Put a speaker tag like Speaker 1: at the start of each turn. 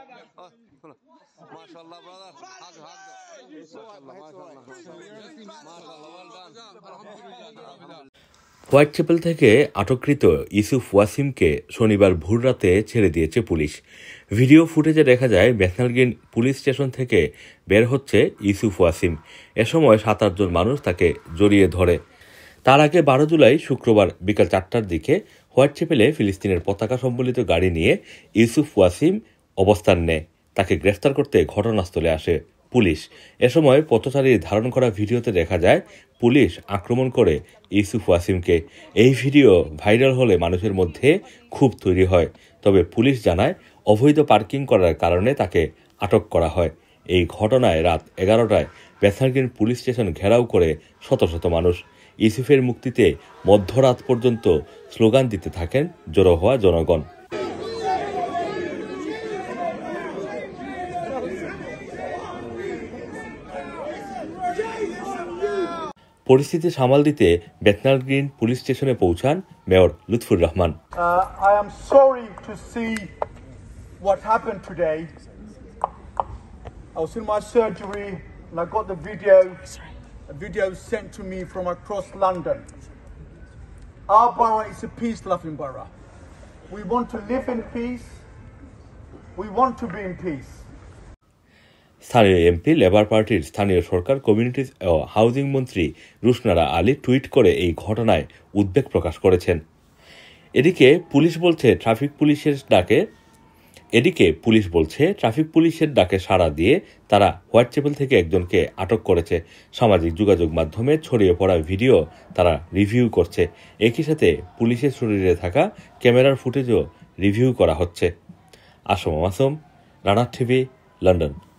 Speaker 1: MashaAllah, brother. Hug. MashaAllah, well done.
Speaker 2: Whitechapel থেকে আটককৃত ইউসুফ ওয়াসিমকে শনিবার ভোররাতে ছেড়ে দিয়েছে পুলিশ। ভিডিও ফুটেজে দেখা যায় বেথনাল গ্রিন পুলিশ স্টেশন থেকে বের হচ্ছে ইউসুফ ওয়াসিম। এ সময় 7-8 জন মানুষ তাকে জড়িয়ে ধরে। তার আগে 12 জুলাই শুক্রবার বিকাল 4টার দিকে হোয়াইট চ্যাপেলে ফিলিস্তিনের পতাকা সম্বলিত গাড়ি নিয়ে ইউসুফ ওয়াসিম অবস্থান নেয়। তাকে গ্রেফতার করতে ঘটনাস্থলে আসে পুলিশ। এ সময় পথচারীর ধারণ করা ভিডিওতে দেখা যায় পুলিশ আক্রমণ করে ইউসুফ ওয়াসিমকে। এই ভিডিও ভাইরাল হলে মানুষের মধ্যে ক্ষোভ তৈরি হয়। তবে পুলিশ জানায় অবৈধ পার্কিং করার কারণে তাকে আটক করা হয়। এই ঘটনায় রাত 11টায় বেথনাল গ্রিন পুলিশ স্টেশন ঘেরাও করে শত শত মানুষ। ইউসুফের মুক্তিতে মধ্যরাত পর্যন্ত স্লোগান দিতে থাকেন জড়ো হওয়া জনগণ। পরিস্থিতি সামাল দিতে বেথনাল গ্রিন পুলিশ স্টেশনে পৌঁছান mayor Lutfur Rahman.
Speaker 3: I am sorry to see what happened today. I was in my surgery and I got the video sent to me from across London. Our borough is a peace-loving borough. We want to live in peace. We want to be in peace.
Speaker 2: স্থানীয় MP Labour পার্টির স্থানীয় সরকার communities ও housing মন্ত্রী Rushnara Ali tweet করে এই ঘটনায় উদ্বেগ প্রকাশ করেছেন। এদিকে পুলিশ বলছে ট্রাফিক পুলিশের ডাকে সাড়া দিয়ে তারা হোয়াইট চ্যাপেল থেকে একজনকে আটক করেছে। সামাজিক যোগাযোগ মাধ্যমে ছড়িয়ে পড়া ভিডিও তারা রিভিউ করছে। একই সাথে পুলিশের শরীরে থাকা ক্যামেরার ফুটেজও রিভিউ করা হচ্ছে। Assam Masum, Rana TV, London.